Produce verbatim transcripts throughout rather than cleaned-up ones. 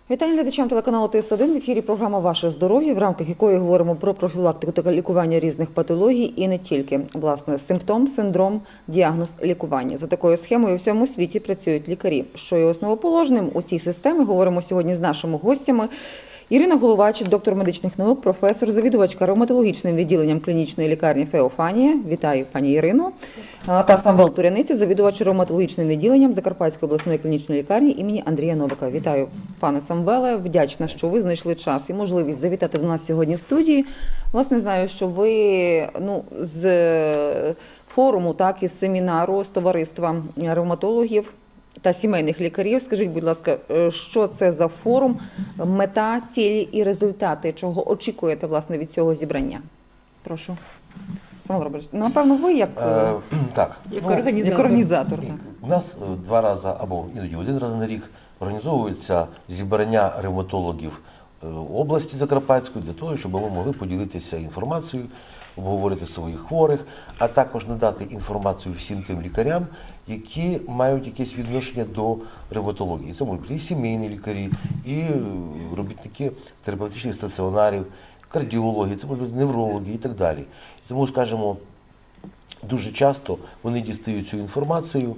Вітаю глядачам телеканалу Т С один. В ефірі програма «Ваше здоров'я», в рамках якої говоримо про профілактику та лікування різних патологій і не тільки. Власне, симптом, синдром, діагноз, лікування. За такою схемою у всьому світі працюють лікарі. Що є основоположним у цій системі, говоримо сьогодні з нашими гостями. Ірина Головач, доктор медичних наук, професор, завідувачка ревматологічним відділенням клінічної лікарні Феофанія. Вітаю, пані Ірино. Та Самвел Туряниця, завідувач ревматологічним відділенням Закарпатської обласної клінічної лікарні імені Андрія Новика. Вітаю, пане Самвеле. Вдячна, що ви знайшли час і можливість завітати до нас сьогодні в студії. Власне, знаю, що ви ну, з форуму, так, із семінару, з товариства ревматологів та сімейних лікарів. Скажіть, будь ласка, що це за форум, мета, цілі і результати, чого очікуєте, власне, від цього зібрання? Прошу. Самвел Робертович, напевно, ви як, е, так. як ну, організатор. Як організатор так. У нас два рази або іноді один раз на рік організовується зібрання ревматологів області Закарпатської для того, щоб ми могли поділитися інформацією, обговорити своїх хворих, а також надати інформацію всім тим лікарям, які мають якесь відношення до ревматології. Це можуть бути і сімейні лікарі, і робітники терапевтичних стаціонарів, кардіологи, це можуть бути неврологи і так далі. Тому, скажімо, дуже часто вони дістають цю інформацію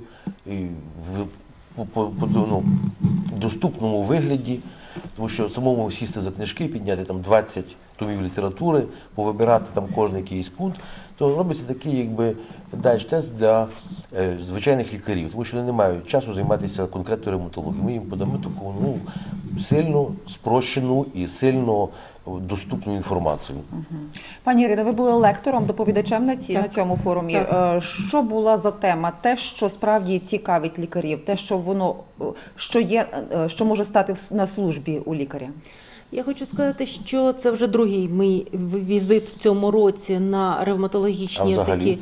в по, по, ну, доступному вигляді, тому що самому сісти за книжки, підняти там двадцять томів літератури, повибирати там кожен якийсь пункт, то робиться такий якби дайджест для е, звичайних лікарів, тому що вони не мають часу займатися конкретною ревматологією. Ми їм подамо таку ну, сильно спрощену і сильно доступну інформацію. Угу. Пані Ірино, ви були лектором, доповідачем на, ці, на цьому форумі. Так. Що була за тема? Те, що справді цікавить лікарів, те, що воно, що є, що може стати на службі у лікаря? Я хочу сказати, що це вже другий мій візит в цьому році на ревматологічні такі,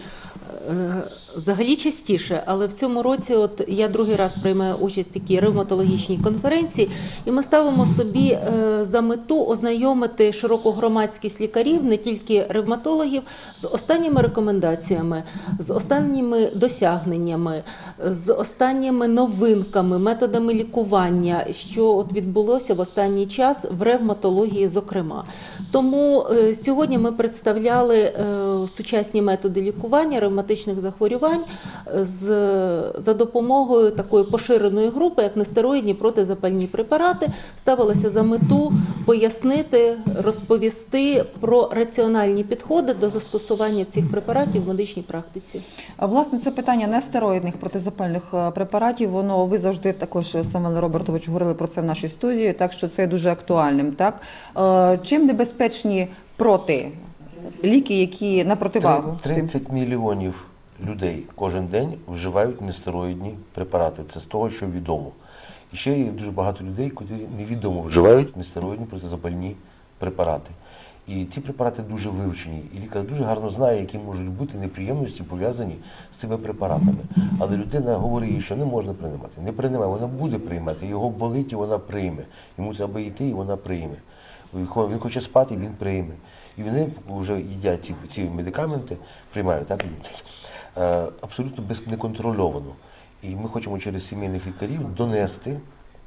взагалі частіше, але в цьому році от я другий раз приймаю участь в такій ревматологічній конференції, і ми ставимо собі за мету ознайомити широку громадськість лікарів, не тільки ревматологів, з останніми рекомендаціями, з останніми досягненнями, з останніми новинками, методами лікування, що от відбулося в останній час в ревматології, зокрема. Тому сьогодні ми представляли сучасні методи лікування ревматичних захворювань з, за допомогою такої поширеної групи, як нестероїдні протизапальні препарати, ставилося за мету пояснити, розповісти про раціональні підходи до застосування цих препаратів в медичній практиці. Власне, це питання нестероїдних протизапальних препаратів, воно, ви завжди також, Самвел Робертович, говорили про це в нашій студії, так що це є дуже актуальним. Так? Чим небезпечні проти ліки, які на противагу? тридцять мільйонів людей кожен день вживають нестероїдні препарати. Це з того, що відомо. І ще є дуже багато людей, які невідомо вживають нестероїдні протизапальні препарати. І ці препарати дуже вивчені. І лікар дуже гарно знає, які можуть бути неприємності пов'язані з цими препаратами. Але людина говорить, що не можна приймати. Не приймає, вона буде приймати. Його болить, і вона прийме. Йому треба йти, і вона прийме. Він хоче спати, він прийме. І вони вже їдять ці, ці медикаменти, приймають, так? Абсолютно неконтрольовано. І ми хочемо через сімейних лікарів донести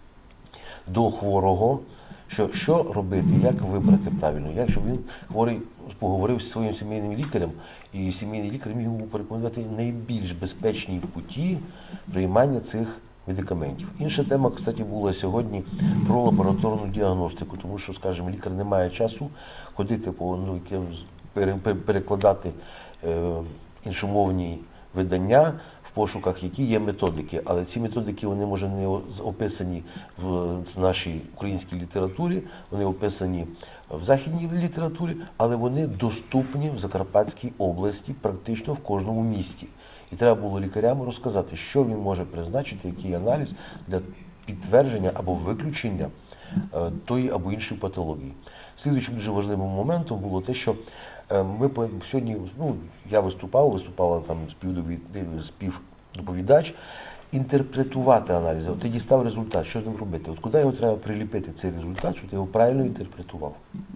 до хворого, що, що робити, як вибрати правильно, як щоб він хворий поговорив зі своїм сімейним лікарем, і сімейний лікар міг йому порекомендувати найбільш безпечні путі приймання цих медикаментів. Інша тема, кстати, була сьогодні про лабораторну діагностику, тому що, скажімо, лікар не має часу ходити по ну, перекладати е, іншомовні видання в пошуках, які є методики. Але ці методики, вони, може, не описані в нашій українській літературі, вони описані в західній літературі, але вони доступні в Закарпатській області практично в кожному місті. І треба було лікарям розказати, що він може призначити, який аналіз для підтвердження або виключення тої або іншої патології. Слідуючим дуже важливим моментом було те, що ми сьогодні, ну, я виступав, виступала там співдоповідач, інтерпретувати аналізи. От ти дістав результат, що з ним робити? От куди його треба приліпити, цей результат, щоб ти його правильно інтерпретував?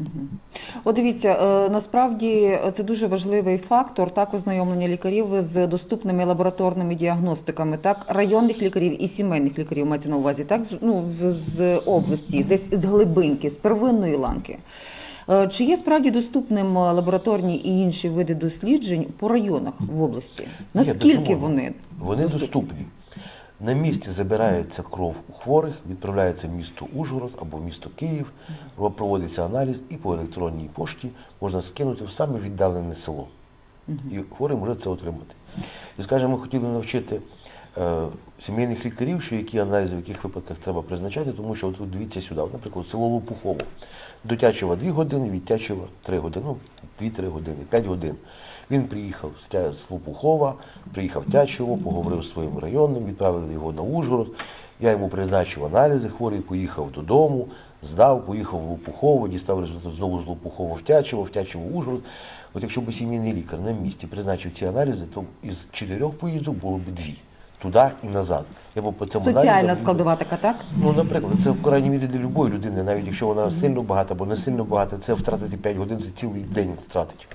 От дивіться, е, насправді це дуже важливий фактор, так, ознайомлення лікарів з доступними лабораторними діагностиками, так, районних лікарів і сімейних лікарів, мається на увазі, так, з- ну, з, з області, десь з глибинки, з первинної ланки. Е, Чи є справді доступним лабораторні і інші види досліджень по районах в області? Наскільки безумовно. вони? Вони доступні. На місці забирається кров у хворих, відправляється в місто Ужгород або в місто Київ, проводиться аналіз і по електронній пошті можна скинути в саме віддалене село. І хворий може це отримати. І, скажімо, ми хотіли навчити е, сімейних лікарів, що які аналізи, в яких випадках треба призначати, тому що от тут дивіться сюди, от, наприклад, село Лопухово. До Тячева дві години, від Тячева три години, ну, дві-три години, п'ять годин. Він приїхав з Тя- з Лопухова, приїхав в Тячево, поговорив з своїм районним, відправили його на Ужгород. Я йому призначив аналізи, хворий поїхав додому, здав, поїхав в Лопухово, дістав результат знову з Лопухова в Тячево, в Тячево в Ужгород. От якщо б сімейний лікар на місці призначив ці аналізи, то із чотирьох поїздок було б дві. Туди і назад. Я б по цьому Соціальна аналізу- складова така, так? Ну, наприклад, це в крайній мірі для будь-якої людини, навіть якщо вона сильно багата або не сильно багата, це втратити п'ять годин, то цілий день втратить.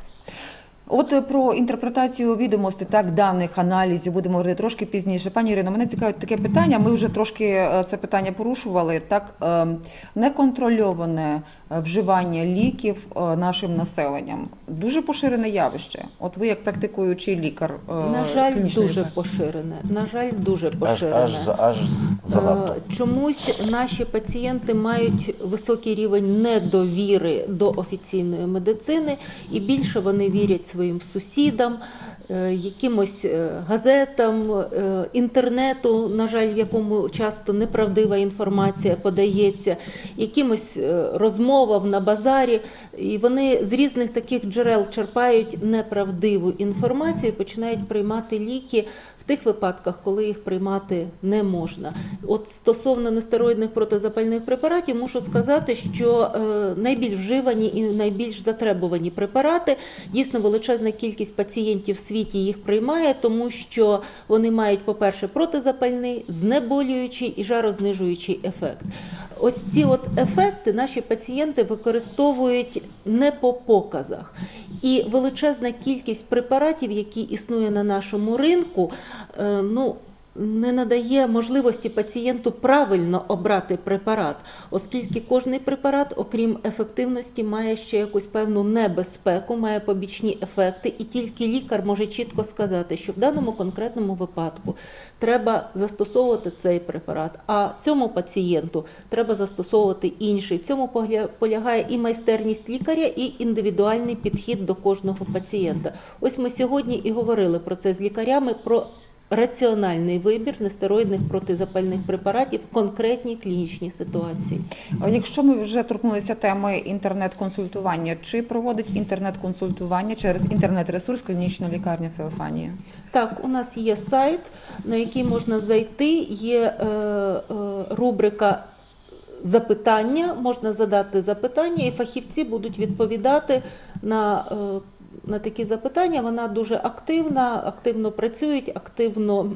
От е, про інтерпретацію відомостей, так, даних, аналізів будемо говорити трошки пізніше. Пані Ірино, мене цікавить таке питання, ми вже трошки е, це питання порушували, так, е, неконтрольоване е, вживання ліків е, нашим населенням. Дуже поширене явище. От ви як практикуючий лікар. е, На жаль, клінічний дуже лікар. поширене. На жаль, дуже Аж, поширене. аж, за- аж занадто. Е, Чомусь наші пацієнти мають високий рівень недовіри до офіційної медицини, і більше вони вірять своїм сусідам, е, якимось е, газетам, е, інтернету, на жаль, в якому часто неправдива інформація подається, якимось е, розмовам на базарі. І вони з різних таких джерел черпають неправдиву інформацію і починають приймати ліки в тих випадках, коли їх приймати не можна. От стосовно нестероїдних протизапальних препаратів, мушу сказати, що е, найбільш вживані і найбільш затребувані препарати, дійсно величезна кількість пацієнтів в світі їх приймає, тому що вони мають, по-перше, протизапальний, знеболюючий і жарознижуючий ефект. Ось ці от ефекти наші пацієнти використовують не по показах. І величезна кількість препаратів, які існує на нашому ринку, е, ну, не надає можливості пацієнту правильно обрати препарат, оскільки кожний препарат, окрім ефективності, має ще якусь певну небезпеку, має побічні ефекти, і тільки лікар може чітко сказати, що в даному конкретному випадку треба застосовувати цей препарат, а цьому пацієнту треба застосовувати інший. В цьому погля- полягає і майстерність лікаря, і індивідуальний підхід до кожного пацієнта. Ось ми сьогодні і говорили про це з лікарями, про раціональний вибір нестероїдних протизапальних препаратів в конкретній клінічній ситуації. А Якщо ми вже торкнулися теми інтернет-консультування, чи проводить інтернет-консультування через інтернет-ресурс клінічна лікарня Феофанія? Так, у нас є сайт, на який можна зайти, є е, е, рубрика запитання, можна задати запитання, і фахівці будуть відповідати на е, на такі запитання. Вона дуже активна, активно працюють, активно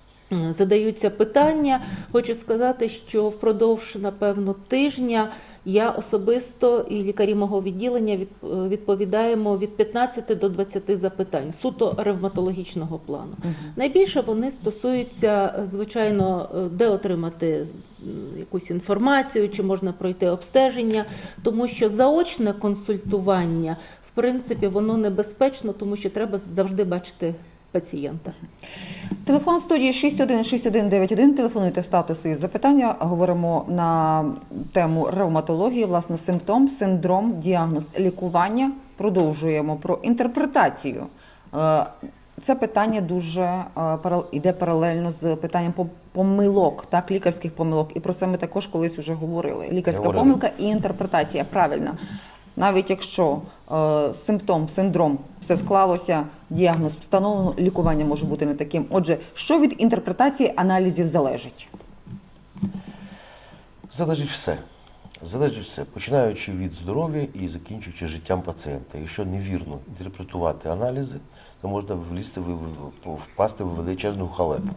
м, задаються питання. Хочу сказати, що впродовж, напевно, тижня я особисто і лікарі мого відділення від- відповідаємо від п'ятнадцяти до двадцяти запитань, суто ревматологічного плану. Мгм. Найбільше вони стосуються, звичайно, де отримати якусь інформацію, чи можна пройти обстеження, тому що заочне консультування, в принципі, воно небезпечно, тому що треба завжди бачити пацієнта. Телефон студії шість один шість один дев'ять один. Телефонуйте, ставте свої запитання. Говоримо на тему ревматології, власне, симптом, синдром, діагноз, лікування. Продовжуємо про інтерпретацію. Е, Це питання дуже е, парал- іде паралельно з питанням по- помилок, так, лікарських помилок. І про це ми також колись вже говорили. Лікарська Говорили. помилка і інтерпретація, правильно. Навіть якщо е, симптом, синдром, все склалося, діагноз встановлено, лікування може бути не таким. Отже, що від інтерпретації аналізів залежить? Залежить все. Залежить все, починаючи від здоров'я і закінчуючи життям пацієнта. Якщо невірно інтерпретувати аналізи, то можна влізти, впасти в величезну халепу.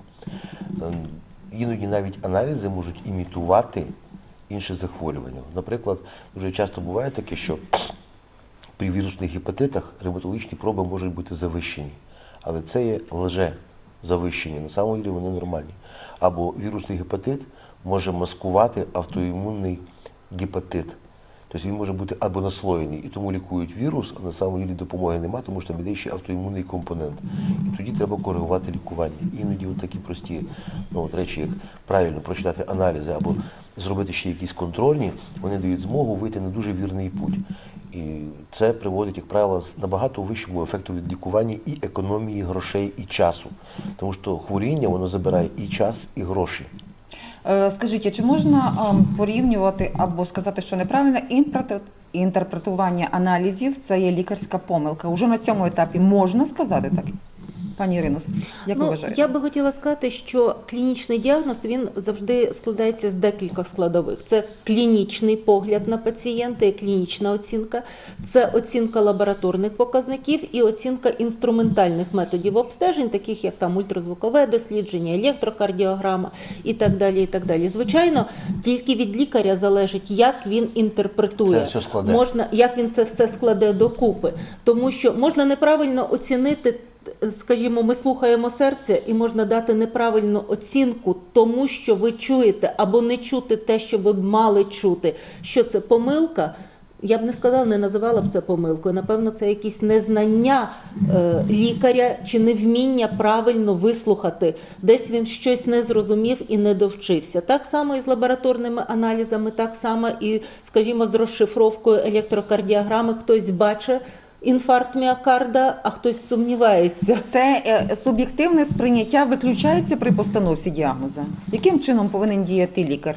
Іноді навіть аналізи можуть імітувати інші захворювання. Наприклад, дуже часто буває таке, що при вірусних гепатитах ревматологічні проби можуть бути завищені, але це є лже завищені, на самому ділі вони нормальні. Або вірусний гепатит може маскувати автоімунний гепатит. Тобто він може бути або наслоєний, і тому лікують вірус, а на самому ділі допомоги немає, тому що там іде ще автоімунний компонент. І тоді треба коригувати лікування. Іноді от такі прості ну, от речі, як правильно прочитати аналізи або зробити ще якісь контрольні, вони дають змогу вийти на дуже вірний путь. І це приводить, як правило, набагато вищому ефекту від лікування і економії грошей, і часу. Тому що хворіння, воно забирає і час, і гроші. Скажіть, а чи можна порівнювати або сказати, що неправильне інтерпретування аналізів – це є лікарська помилка? Уже на цьому етапі можна сказати так? Пані Ірино, як ви ну, вважаєте? Я би хотіла сказати, що клінічний діагноз, він завжди складається з декількох складових. Це клінічний погляд на пацієнта і клінічна оцінка, це оцінка лабораторних показників і оцінка інструментальних методів обстежень, таких як там ультразвукове дослідження, електрокардіограма і так далі, і так далі. Звичайно, тільки від лікаря залежить, як він інтерпретує, це все складе. Можна, як він це все складе докупи. Тому що можна неправильно оцінити, скажімо, ми слухаємо серце і можна дати неправильну оцінку тому, що ви чуєте, або не чути те, що ви б мали чути. Що це помилка? Я б не сказала, не називала б це помилкою. Напевно, це якесь незнання е, лікаря чи невміння правильно вислухати. Десь він щось не зрозумів і не довчився. Так само і з лабораторними аналізами, так само і, скажімо, з розшифровкою електрокардіограми. Хтось бачить інфаркт міокарда, а хтось сумнівається. Це е, суб'єктивне сприйняття виключається при постановці діагнозу? Яким чином повинен діяти лікар?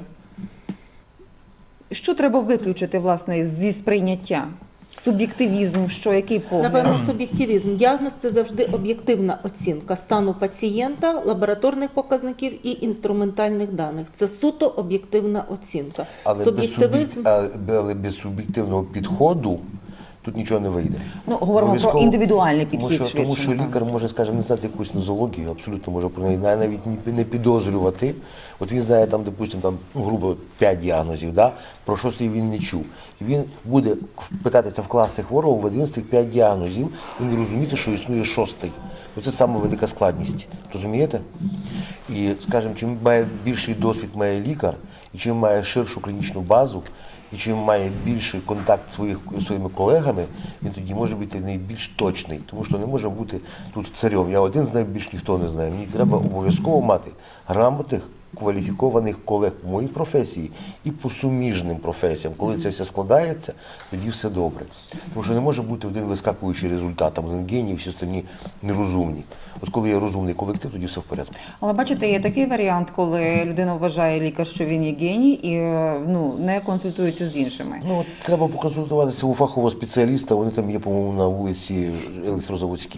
Що треба виключити, власне, зі сприйняття? Суб'єктивізм, що, який погляд? Напевно, суб'єктивізм. Діагноз – це завжди об'єктивна оцінка стану пацієнта, лабораторних показників і інструментальних даних. Це суто об'єктивна оцінка. Але, Суб'єктивізм... без, суб'єк... але без суб'єктивного підходу тут нічого не вийде. Ну, говоримо про індивідуальний підхід. Тому що, швидше, тому що лікар може, скажімо, не знати якусь нозологію, абсолютно може про неї навіть не підозрювати. От він знає, там, допустимо, там, ну, грубо п'ять діагнозів, да? Про шостий він не чув. І він буде питатися вкласти хворого в один з цих п'ять діагнозів і не розуміти, що існує шостий. Оце саме велика складність. Розумієте? І, скажімо, чим має більший досвід має лікар, і чим має ширшу клінічну базу, і чим має більший контакт зі своїх, своїми колегами, він тоді може бути найбільш точний. Тому що не може бути тут царем. Я один знаю, більш ніхто не знає. Мені треба обов'язково мати грамотних, кваліфікованих колег по моїй професії і по суміжним професіям. Коли це все складається, тоді все добре. Тому що не може бути один вискакуючий результат, там один геній, всі остальні нерозумні. От коли є розумний колектив, тоді все в порядку. Але бачите, є такий варіант, коли людина вважає лікар, що він є геній і ну, не консультується з іншими. Ну, от треба поконсультуватися у фахового спеціаліста, вони там є, по-моєму, на вулиці Електрозаводській.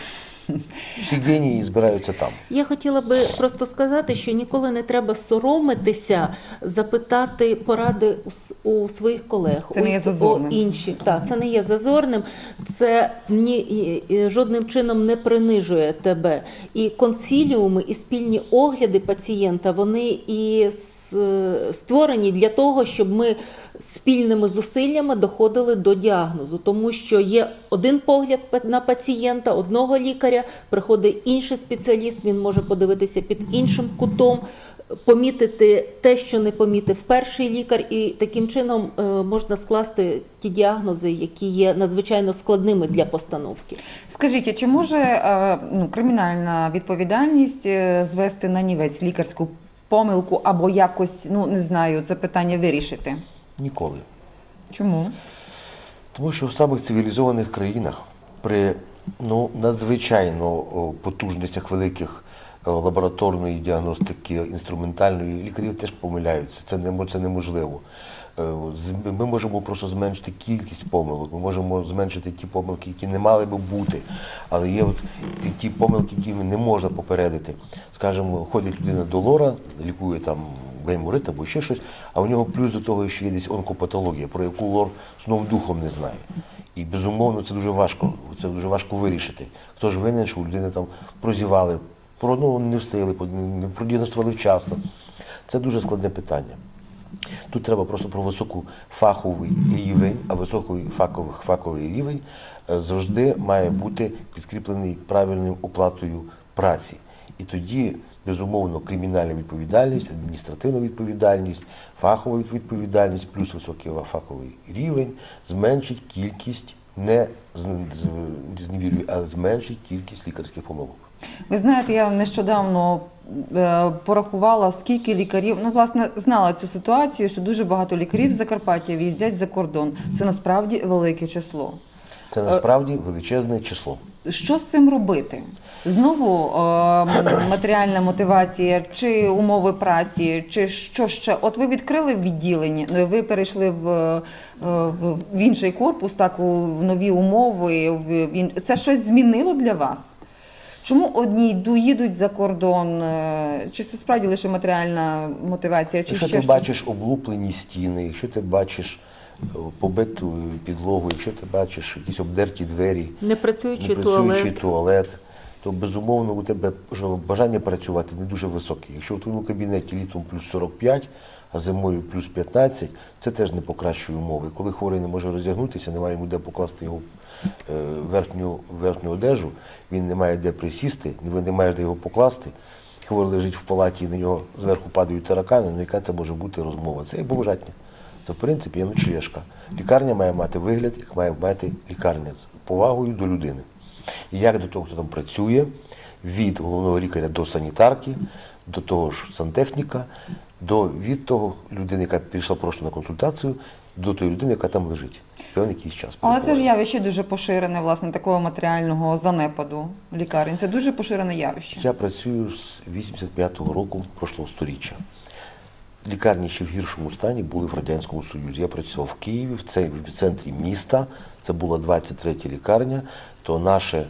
Всі генії збираються там. Я хотіла би просто сказати, що ніколи не треба соромитися запитати поради у, у своїх колег, це у, не є зазорним. у інших. Так, це не є зазорним, це ні, і, і, жодним чином не принижує тебе. І консиліуми, і спільні огляди пацієнта, вони і створені для того, щоб ми спільними зусиллями доходили до діагнозу. Тому що є один погляд на пацієнта, одного лікаря, приходить інший спеціаліст, він може подивитися під іншим кутом, помітити те, що не помітив перший лікар, і таким чином можна скласти ті діагнози, які є надзвичайно складними для постановки. Скажіть, а чи може ну, кримінальна відповідальність звести на нівець лікарську помилку або якось, ну не знаю, це питання вирішити? Ніколи. Чому? Тому що в самих цивілізованих країнах при ну, надзвичайно потужностях великих лабораторної діагностики, інструментальної, лікарів теж помиляються. Це, не, це неможливо. Ми можемо просто зменшити кількість помилок, ми можемо зменшити ті помилки, які не мали би бути, але є от ті помилки, які не можна попередити. Скажімо, ходить людина до лора, лікує там гайморит або ще щось, а у нього плюс до того ще є десь онкопатологія, про яку лор знову духом не знає. І, безумовно, це дуже важко, це дуже важко вирішити. Хто ж винен, що у людини там прозівали, про, ну, не встигли, не продіагностували вчасно. Це дуже складне питання. Тут треба просто про високу фаховий рівень, а високий фаховий, фаховий рівень завжди має бути підкріплений правильною оплатою праці. І тоді, безумовно, кримінальна відповідальність, адміністративна відповідальність, фахова відповідальність, плюс високий фаховий рівень зменшить кількість, не зневірює, але зменшить кількість лікарських помилок. Ви знаєте, я нещодавно е, порахувала, скільки лікарів, ну, власне, знала цю ситуацію, що дуже багато лікарів з Закарпаття виїздять за кордон. Це насправді велике число. Це насправді величезне число. Що з цим робити? Знову е, матеріальна мотивація, чи умови праці, чи що ще? От ви відкрили відділення, ви перейшли в, в, в інший корпус, так, у нові умови. В, в, це щось змінило для вас? Чому одні їдуть за кордон? Чи це справді лише матеріальна мотивація? Чи якщо ще ти щось? бачиш облуплені стіни, якщо ти бачиш побиту підлогу, якщо ти бачиш якісь обдерті двері, Непрацюючий непрацюючий туалет. туалет, то, безумовно, у тебе бажання працювати не дуже високе. Якщо у твоєму кабінеті літом плюс сорок п'ять, а зимою плюс п'ятнадцять, це теж не покращує умови. Коли хворий не може роздягнутися, немає йому де покласти його верхню, верхню одежу, він не має де присісти, він не має де його покласти, хворий лежить в палаті і на нього зверху падають таракани, ну яка це може бути розмова? Це і бомжатня. Це, в принципі, є ночлежка. Лікарня має мати вигляд, як має мати лікарня з повагою до людини. І як до того, хто там працює, від головного лікаря до санітарки, до того ж сантехніка, до від того людини, яка прийшла просто на консультацію, до тої людини, яка там лежить. Певний якийсь час. Але це ж явище дуже поширене, власне, такого матеріального занепаду лікарень. Це дуже поширене явище. Я працюю з вісімдесят п'ятого року прошлого сторіччя. Лікарні ще в гіршому стані були в Радянському Союзі. Я працював в Києві, в центрі міста, це була двадцять третя лікарня, то наше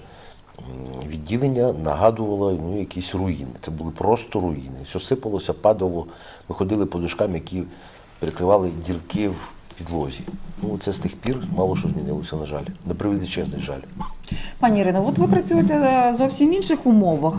відділення нагадувало ну, якісь руїни. Це були просто руїни. Все сипалося, падало, ми ходили по дошкам, які перекривали дірки в підлозі. Ну, це з тих пір мало що змінилося, на жаль. На превеличезний жаль. Пані Ірино, от ви працюєте в зовсім інших умовах.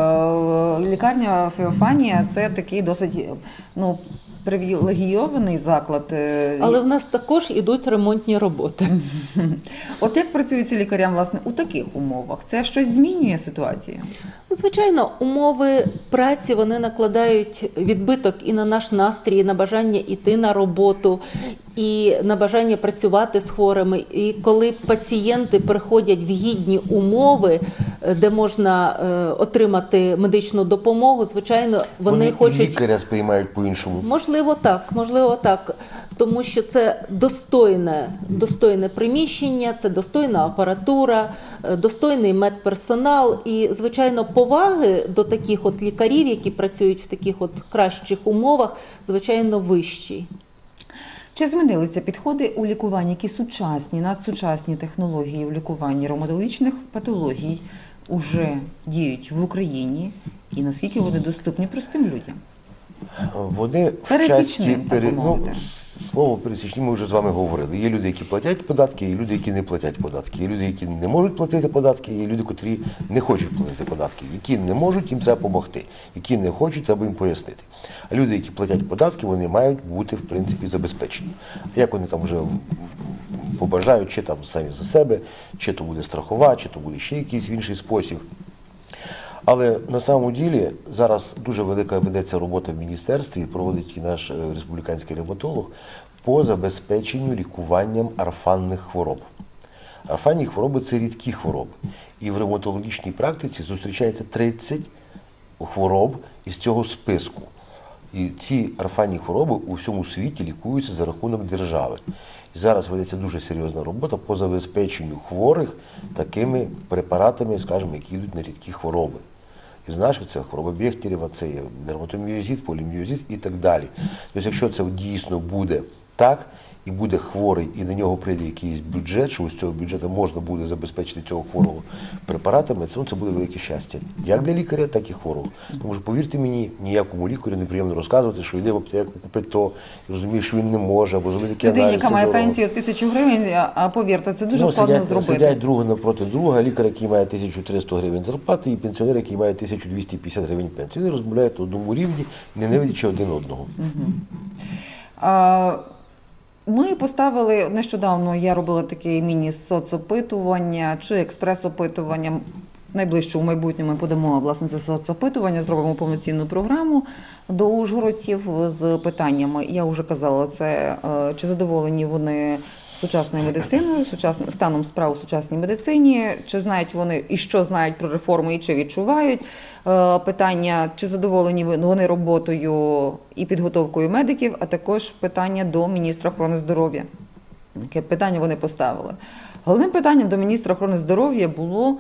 Лікарня Феофанія – це такий досить ну, привілегійований заклад. Але в нас також ідуть ремонтні роботи. От як працюється лікарям, власне, у таких умовах? Це щось змінює ситуацію? Звичайно, умови праці, вони накладають відбиток і на наш настрій, і на бажання йти на роботу, і на бажання працювати з хворими. І коли пацієнти приходять в гідні умови, де можна е, отримати медичну допомогу, звичайно, вони, вони хочуть... і лікаря сприймають по-іншому. Можливо, так, можливо, так. Тому що це достойне, достойне приміщення, це достойна апаратура, достойний медперсонал і, звичайно, поваги до таких от лікарів, які працюють в таких от кращих умовах, звичайно, вищі. Чи змінилися підходи у лікуванні, які сучасні, надсучасні технології в лікуванні ревматологічних патологій уже діють в Україні і наскільки вони доступні простим людям? Вони в часті, пере... ну, слово пересічні ми вже з вами говорили. Є люди, які платять податки, є люди, які не платять податки. Є люди, які не можуть платити податки, є люди, які не хочуть платити податки. Які не можуть, їм треба допомогти. Які не хочуть, треба їм пояснити. А люди, які платять податки, вони мають бути, в принципі, забезпечені. А як вони там вже побажають, чи там самі за себе, чи то буде страхова, чи то буде ще якийсь в інший спосіб. Але на самому ділі зараз дуже велика ведеться робота в міністерстві, проводить і наш республіканський ревматолог по забезпеченню лікуванням орфанних хвороб. Орфанні хвороби – це рідкі хвороби. І в ревматологічній практиці зустрічається тридцять хвороб із цього списку. І ці орфанні хвороби у всьому світі лікуються за рахунок держави. І зараз ведеться дуже серйозна робота по забезпеченню хворих такими препаратами, скажімо, які йдуть на рідкі хвороби. І знаєш, це хвороба Бехтерєва, це є дерматоміозит, поліміозит і так далі. Тобто, якщо це дійсно буде так, і буде хворий, і на нього прийде якийсь бюджет, що з цього бюджету можна буде забезпечити цього хворого препаратами, це, це буде велике щастя. Як для лікаря, так і хворого. Тому що, повірте мені, ніякому лікарю неприємно розказувати, що йде в аптеку, купить то, і розуміє, що він не може, або зробить такі Людині, аналізи. яка має дорого. пенсію тисячу гривень, а повірте, це дуже Ну, складно сидять, зробити. Сидять друга напроти друга, лікар, який має тисячу триста гривень зарплати, і пенсіонер, який має тисячу двісті п'ятдесят гривень пенсії. Вони розмовляють на одному рівні, ненавидячи один одного. А, Ми поставили нещодавно, я робила таке міні-соцопитування чи експрес-опитування. В найближчому майбутньому ми подамо власне це соцопитування, зробимо повноцінну програму до ужгородців з питаннями. Я вже казала, це е, чи задоволені вони сучасною медициною, сучасним станом справ у сучасній медицині, чи знають вони і що знають про реформу, і чи відчувають. Е, Питання, чи задоволені вони роботою і підготовкою медиків, а також питання до міністра охорони здоров'я. Яке питання вони поставили. Головним питанням до міністра охорони здоров'я було,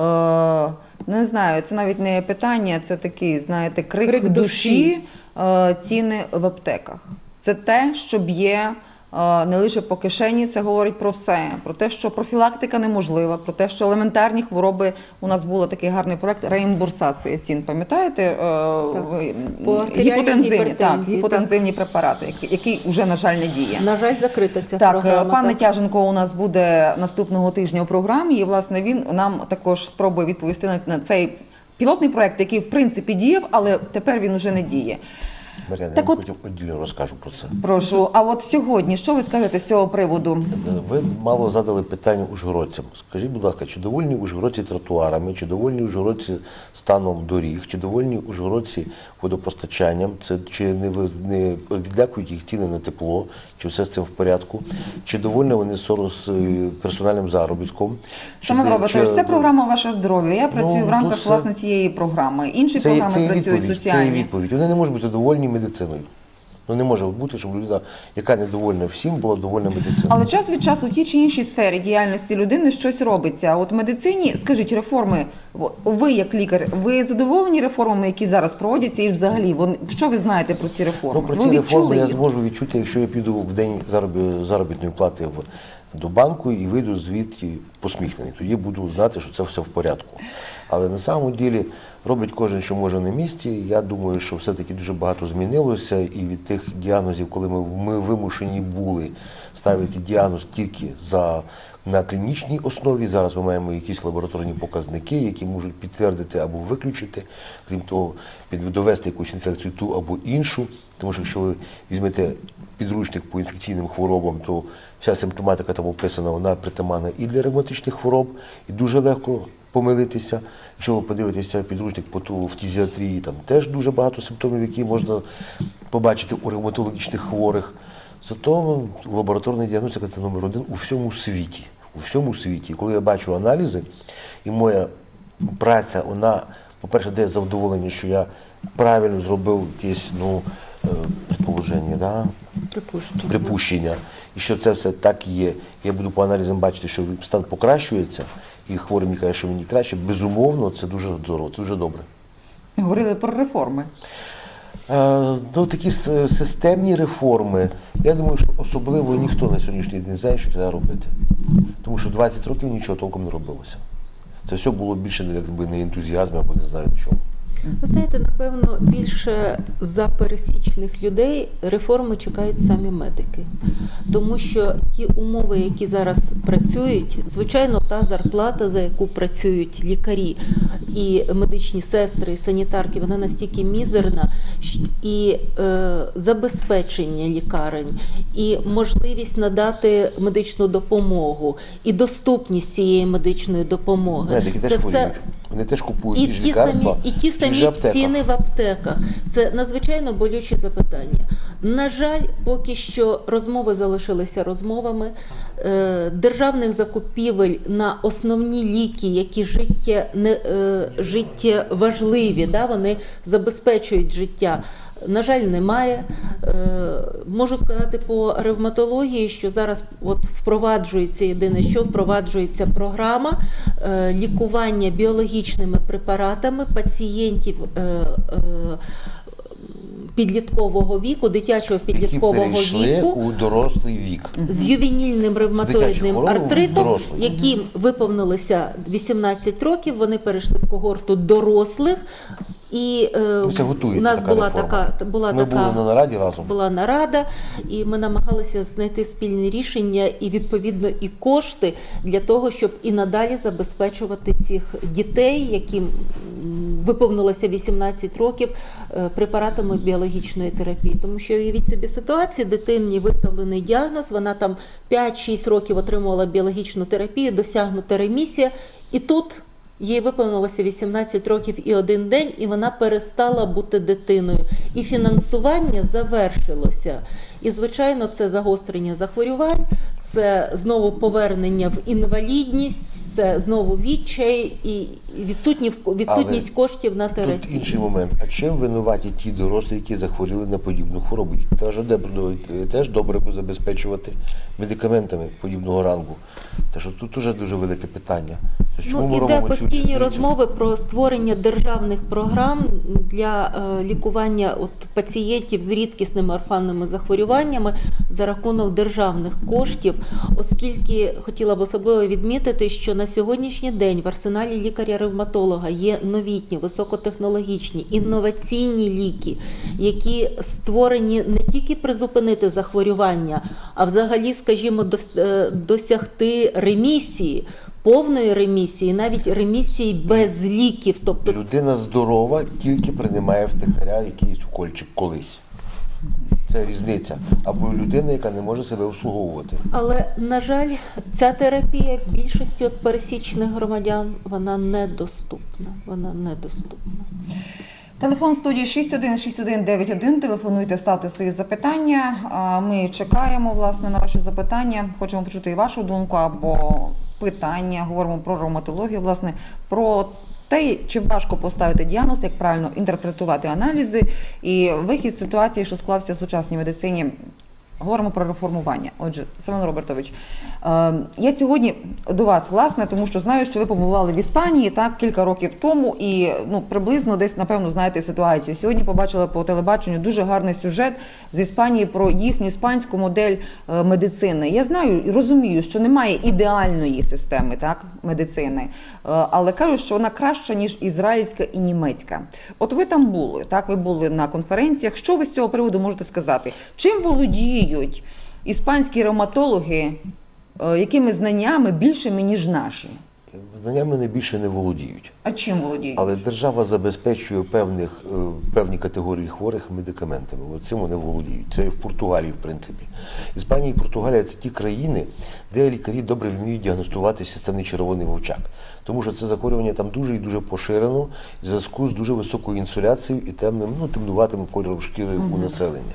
е, не знаю, це навіть не питання, це такий, знаєте, крик, Крик душі, е, ціни в аптеках. Це те, що б'є е, не лише по кишені, це говорить про все. Про те, що профілактика неможлива, про те, що елементарні хвороби, у нас був такий гарний проект реімбурсація цін, пам'ятаєте? Е, ви- По артеріальній гіпотензивні, так, гіпертензії, гіпотензивні препарати, який, який вже, на жаль, не діє. На жаль, закрита ця Так, програма. пан так. Нетяженко у нас буде наступного тижня у програмі, і, власне, він нам також спробує відповісти на, на цей пілотний проект, який, в принципі, діяв, але тепер він уже не діє. Мар'яна, Так я от- потім віддільно розкажу про це. Прошу, а от сьогодні, що ви скажете з цього приводу? Ви мало задали питання ужгородцям. Скажіть, будь ласка, чи довольні ужгородці тротуарами, чи довольні ужгородці станом доріг, чи довольні ужгородці водопостачанням, це, чи не, ви- не відлякують їх ціни на тепло, чи все з цим в порядку, чи довольні вони з е, персональним заробітком? Саме Чи- робите, чи- це програма «Ваше здоров'я». Я працюю Ну, в рамках, тут це- власне, цієї програми. Інші Це, програми це, є працюють відповідь, це є соціальні. відповідь. Вони не можуть бути довольні медициною. Ну не може бути, щоб людина, яка недовольна всім, була довольна медициною. Але час від часу в тій чи іншій сфері діяльності людини щось робиться. А от в медицині, скажіть, реформи, ви як лікар, ви задоволені реформами, які зараз проводяться, і взагалі, вони, що ви знаєте про ці реформи? Ну, про ви ці відчули реформи я їх? зможу відчути, якщо я піду в день заробі- заробітної плати в, до банку і вийду звідти посміхнений. Тоді буду знати, що це все в порядку. Але на самому ділі робить кожен, що може на місці. Я думаю, що все-таки дуже багато змінилося, і від тих діагнозів, коли ми, ми вимушені були ставити діагноз тільки за, на клінічній основі, зараз ми маємо якісь лабораторні показники, які можуть підтвердити або виключити, крім того, під- довести якусь інфекцію ту або іншу. Тому що якщо ви візьмете підручник по інфекційним хворобам, то вся симптоматика там описана, вона притаманна і для ревматичних хвороб, і дуже легко помилитися. Якщо ви подивитеся підручник по ту в фтизіатрії, там теж дуже багато симптомів, які можна побачити у ревматологічних хворих. Зато лабораторна діагностика – це номер один у всьому світі. У всьому світі. Коли я бачу аналізи, і моя праця, вона, по-перше, дає задоволення, що я правильно зробив якесь, ну, е, предположення, да? Припущення. припущення, і що це все так є. Я буду по аналізам бачити, що стан покращується, і хворий мені каже, що мені краще. Безумовно, це дуже здорово, це дуже добре. Говорили про реформи. Е, ну, такі с- системні реформи, я думаю, що особливо ніхто на сьогоднішній день не знає, що треба робити. Тому що двадцять років нічого толком не робилося. Це все було більше якби не ентузіазм, або не знаю чому. Ви знаєте, напевно, більше за пересічних людей реформи чекають самі медики. Тому що ті умови, які зараз працюють, звичайно, та зарплата, за яку працюють лікарі і медичні сестри, і санітарки, вона настільки мізерна, щ- і е, забезпечення лікарень, і можливість надати медичну допомогу, і доступність цієї медичної допомоги. Медики теж Це все хворіють. Вони теж купують і ті ж ті лікарства, самі, і ті в самі же аптеках. ціни в аптеках. Це надзвичайно болючі запитання. На жаль, поки що розмови залишилися розмовами. Е, Державних закупівель на основні ліки, які життя, не, е, життя важливі, да, вони забезпечують життя. На жаль, немає. Е, Можу сказати по ревматології, що зараз от впроваджується єдине, що впроваджується програма е, лікування біологічними препаратами пацієнтів е, е, підліткового віку, дитячого які підліткового перейшли віку у дорослий вік. з ювенільним ревматоїдним хворобами в артритом, дорослий. яким виповнилося вісімнадцять років, вони перейшли в когорту дорослих. І е, Ну, це готується у нас така була реформа. така була Ми така були на нараді разом. була нарада, і ми намагалися знайти спільне рішення і відповідно і кошти для того, щоб і надалі забезпечувати цих дітей, яким м, виповнилося вісімнадцять років, е, препаратами біологічної терапії. Тому що уявіть собі ситуацію, дитині виставлений діагноз, вона там п'ять-шість років отримувала біологічну терапію, досягнута ремісія, і тут їй виповнилося вісімнадцять років і один день, і вона перестала бути дитиною. І фінансування завершилося. І, звичайно, це загострення захворювань, це знову повернення в інвалідність, це знову відчай і відсутні, відсутність Але коштів на терапію. Тут інший момент. А чим винуваті ті дорослі, які захворіли на подібну хворобу? Їх теж, теж добре би забезпечувати медикаментами подібного рангу. Та що тут дуже дуже велике питання. Чому ми Ну, іде робимо цю постійні різницю? розмови про створення державних програм для е, лікування от, пацієнтів з рідкісними орфанними захворюваннями за рахунок державних коштів, оскільки хотіла б особливо відмітити, що на сьогоднішній день в арсеналі лікаря-ревматолога є новітні, високотехнологічні, інноваційні ліки, які створені не тільки призупинити захворювання, а взагалі, скажімо, дос- е, досягти ремісії, повної ремісії, навіть ремісії без ліків. Тобто Людина здорова тільки приймає втихаря якийсь укольчик колись. Це різниця. Або людина, яка не може себе обслуговувати. Але, на жаль, ця терапія в більшості от пересічних громадян, вона недоступна. Вона недоступна. Телефон студії шість один шість один дев'ять один. Телефонуйте, ставте свої запитання. А Ми чекаємо, власне, на ваші запитання. Хочемо почути і вашу думку або питання. Говоримо про ревматологію, власне, про те, чи важко поставити діагноз, як правильно інтерпретувати аналізи і вихід з ситуації, що склався в сучасній медицині. Говоримо про реформування. Отже, Семен Робертович, е, я сьогодні до вас, власне, тому що знаю, що ви побували в Іспанії так кілька років тому і ну, приблизно десь, напевно, знаєте ситуацію. Сьогодні побачила по телебаченню дуже гарний сюжет з Іспанії про їхню іспанську модель е, медицини. Я знаю і розумію, що немає ідеальної системи так, медицини, е, але кажуть, що вона краща, ніж ізраїльська і німецька. От ви там були, так, ви були на конференціях. Що ви з цього приводу можете сказати? Чим володіють іспанські ревматологи, е, якими знаннями більшими, ніж наші? Знаннями не більше не володіють. А чим володіють? Але держава забезпечує певних, е, певні категорії хворих медикаментами. От цим вони володіють. Це і в Португалії, в принципі. Іспанія і Португалія – це ті країни, де лікарі добре вміють діагностувати системний червоний вовчак. Тому що це захворювання там дуже і дуже поширено в зв'язку з дуже високою інсоляцією і темним, ну, темнуватим кольором шкіри у населення.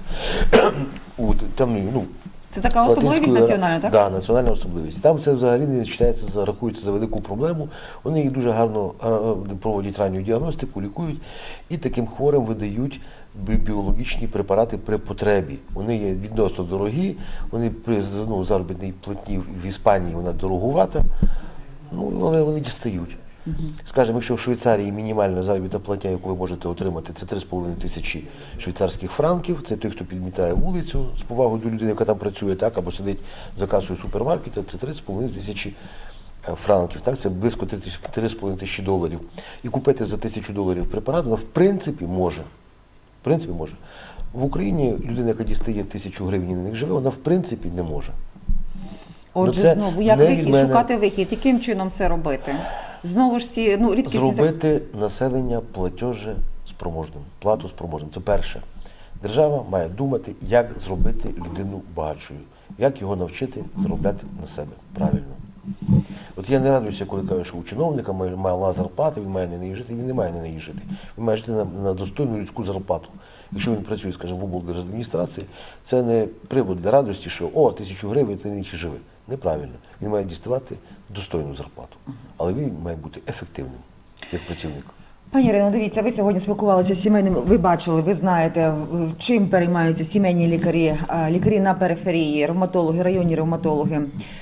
у темної, ну, Це така особливість латинською- національна, так? Да, національна особливість. Там це взагалі не вважається, за- рахується за велику проблему. Вони їх дуже гарно а, проводять ранню діагностику, лікують і таким хворим видають бі- біологічні препарати при потребі. Вони є відносно дорогі, вони при ну, заробітній платні в Іспанії вона дорогувата, ну, але вони дістають. Скажімо, якщо в Швейцарії мінімальна заробітна платня, яку ви можете отримати, це три з половиною тисячі швейцарських франків. Це той, хто підмітає вулицю з повагою до людини, яка там працює, так, або сидить за касою супермаркета, це три з половиною тисячі франків. Так, це близько три з половиною тисячі доларів. І купити за тисячу доларів препарат, вона в принципі може. В принципі може. В Україні людина, яка дістає тисячу гривень і на них живе, вона в принципі не може. Отже, це знову, як не від вихід, мене. шукати вихід, яким чином це робити? Знову ж ці, ну, рідкісні... Зробити населення платежеспроможним, плату спроможним. Це перше. Держава має думати, як зробити людину багатшою, як його навчити заробляти на себе правильно. От я не радуюся, коли кажу, що у чиновника має мала зарплата, він має на неї жити, він не має на неї жити. Він має жити на, на достойну людську зарплату. Якщо він працює, скажімо, в облдержадміністрації, це не привод для радості, що о, тисячу гривень, ти на них і живи. Неправильно. Він має діставати достойну зарплату. Але він має бути ефективним, як працівник. Пані Ірино, дивіться, ви сьогодні спілкувалися з сімейними, ви бачили, ви знаєте, чим переймаються сімейні лікарі, лікарі на периферії, ревматологи, районні ревматологи.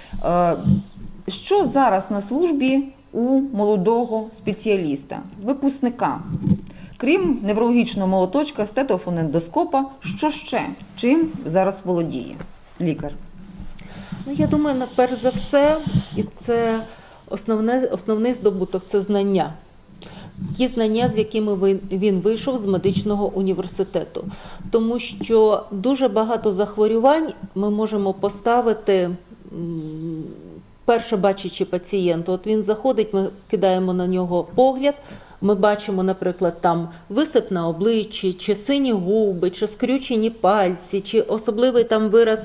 Що зараз на службі у молодого спеціаліста, випускника? Крім неврологічного молоточка, стетофонендоскопа, що ще? Чим зараз володіє лікар? Ну, я думаю, на- перш за все, і це основне, основний здобуток – це знання. Ті знання, з якими ви- він вийшов з медичного університету. Тому що дуже багато захворювань ми можемо поставити, м, перше бачачи пацієнта. От він заходить, ми кидаємо на нього погляд, ми бачимо, наприклад, там висип на обличчі, чи сині губи, чи скрючені пальці, чи особливий там вираз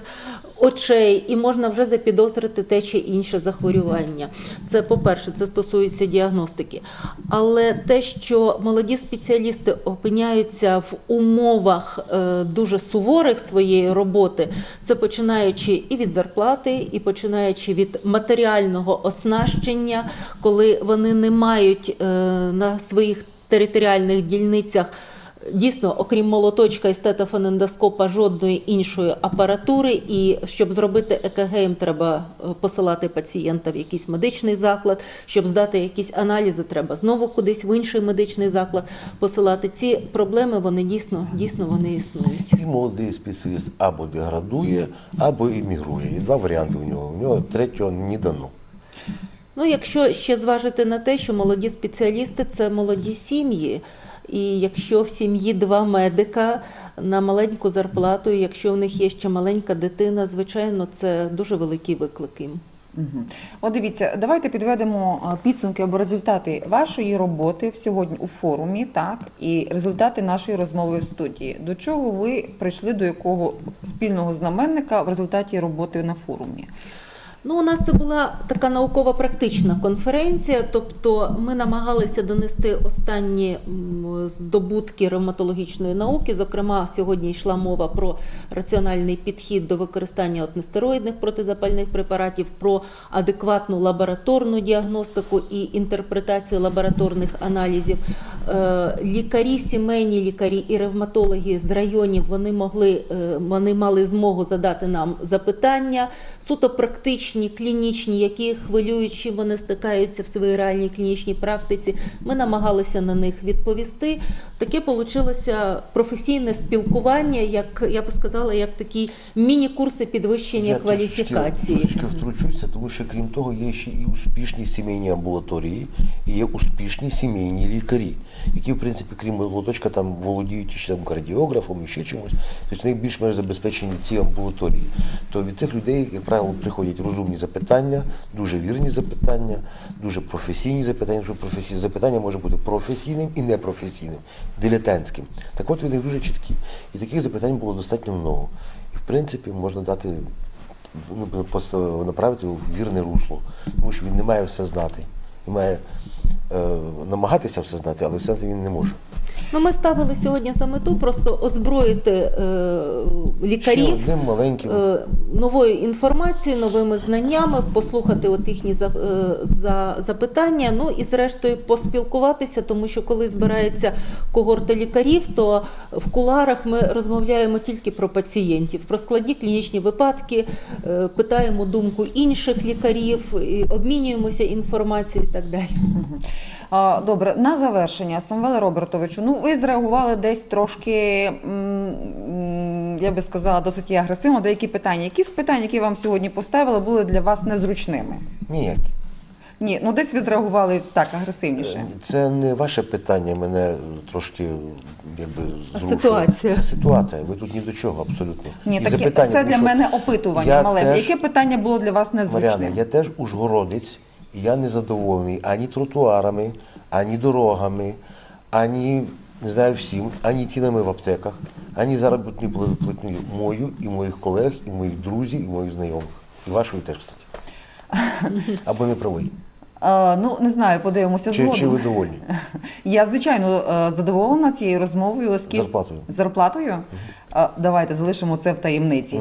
очей, і можна вже запідозрити те чи інше захворювання. Це, по-перше, це стосується діагностики. Але те, що молоді спеціалісти опиняються в умовах е, дуже суворих своєї роботи, це починаючи і від зарплати, і починаючи від матеріального оснащення, коли вони не мають е, на своїх територіальних дільницях дійсно, окрім молоточка і стетофонендоскопа, жодної іншої апаратури, і щоб зробити ЕКГ, їм треба посилати пацієнта в якийсь медичний заклад, щоб здати якісь аналізи, треба знову кудись в інший медичний заклад посилати. Ці проблеми, вони дійсно, дійсно вони існують. І молодий спеціаліст або деградує, або іммігрує. І два варіанти у нього. У нього третього не дано. Ну, якщо ще зважити на те, що молоді спеціалісти – це молоді сім'ї, і якщо в сім'ї два медика на маленьку зарплату, і якщо в них є ще маленька дитина, звичайно, це дуже великий виклик їм. Угу. От дивіться, давайте підведемо а, підсумки або результати вашої роботи сьогодні у форумі, так, і результати нашої розмови в студії. До чого ви прийшли, до якого спільного знаменника в результаті роботи на форумі? Ну, у нас це була така науково-практична конференція, тобто ми намагалися донести останні м, здобутки ревматологічної науки. Зокрема, сьогодні йшла мова про раціональний підхід до використання от нестероїдних протизапальних препаратів, про адекватну лабораторну діагностику і інтерпретацію лабораторних аналізів. Е, Лікарі, сімейні лікарі і ревматологи з районів, вони могли, е, вони мали змогу задати нам запитання, суто практичні, клінічні, які хвилюючі, вони стикаються в своїй реальній клінічній практиці. Ми намагалися на них відповісти. Таке вийшло професійне спілкування, як я б сказала, як такі міні-курси підвищення Я кваліфікації. Трошечки, трошечки втручуся, тому що крім того є ще і успішні сімейні амбулаторії, і є успішні сімейні лікарі, які, в принципі, крім молоточка, там володіють ще там кардіографом і ще чимось. Тобто в них більш-менш забезпечені ці амбулаторії. То від цих людей, як правило, приходять розумні запитання, дуже вірні запитання, дуже професійні запитання, що професійне запитання може бути професійним і непрофесійним, дилетантським. Так от вони дуже чіткі. І таких запитань було достатньо много. І в принципі можна дати, ну, направити його в вірне русло, тому що він не має все знати. Він має е, намагатися все знати, але все знати він не може. Ну, ми ставили сьогодні за мету просто озброїти е, лікарів Ще одним маленьким. е, новою інформацією, новими знаннями, послухати от їхні за, е, за, запитання, ну і зрештою поспілкуватися, тому що коли збирається когорта лікарів, то в кулуарах ми розмовляємо тільки про пацієнтів, про складні клінічні випадки, е, питаємо думку інших лікарів, і обмінюємося інформацією і так далі. А, добре, на завершення, Самвеле Робертовичу, ну ви зреагували десь трошки, м, я би сказала, досить агресивно, деякі питання. Які з питань, які вам сьогодні поставили, були для вас незручними? Ніякі. Ні, ну десь ви зреагували так, агресивніше. Це не ваше питання, мене трошки якби зрушує. Ситуація. Це ситуація, ви тут ні до чого абсолютно. Ні, І такі, запитання, це тому для що мене опитування я мале. теж- Яке питання було для вас незручним? Мар'яна, я теж ужгородець, і я не задоволений ані тротуарами, ані дорогами, ані, не знаю, всім, ані цінами в аптеках, ані заробітною платнею мою, і моїх колег, і моїх друзів, і моїх знайомих. І вашої теж, кстати. Або не правий. А, ну, не знаю, подивимося Чи, згодом. чи ви довольні? Я, звичайно, е, задоволена цією розмовою. Оскільки... Зарплатою. Зарплатою? А, давайте залишимо це в таємниці.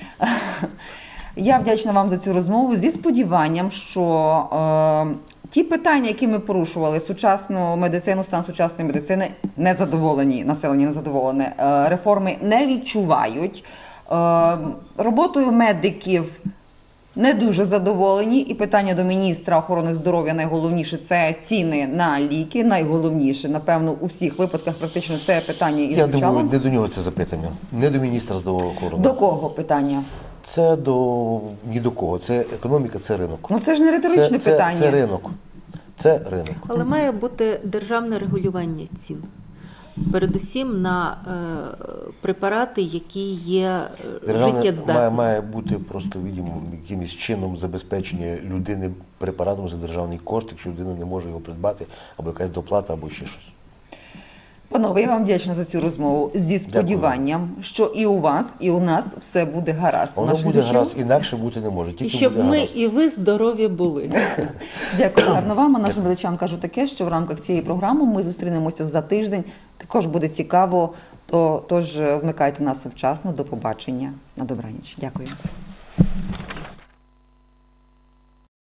Я вдячна вам за цю розмову зі сподіванням, що е, ті питання, які ми порушували, сучасну медицину, стан сучасної медицини, незадоволені, населення незадоволене, е, реформи не відчувають. Е, роботою медиків не дуже задоволені. І питання до міністра охорони здоров'я найголовніше – це ціни на ліки. Найголовніше, напевно, у всіх випадках практично це питання і Я звучало. думаю, не до нього це запитання, не до міністра здоров'я охорони. До кого питання? Це до ні до кого. Це економіка, це ринок. Ну це ж не риторичне це, питання. Це, це ринок. Це ринок. Але має бути державне регулювання цін. Передусім на е, препарати, які є е, Державне має, життєздатні. має бути просто, відомо, якимось чином забезпечення людини препаратом за державний кошт, якщо людина не може його придбати, або якась доплата, або ще щось. Панове, я вам вдячна за цю розмову зі сподіванням, що і у вас, і у нас все буде гаразд. Воно Наших буде глядачів гаразд, інакше бути не може, І тільки щоб буде ми гаразд. і ви здорові були. Дякую гарно вам. А нашим глядачам кажу таке, що в рамках цієї програми ми зустрінемося за тиждень. Також буде цікаво, то, тож вмикайте нас вчасно. До побачення. На добраніч. Дякую.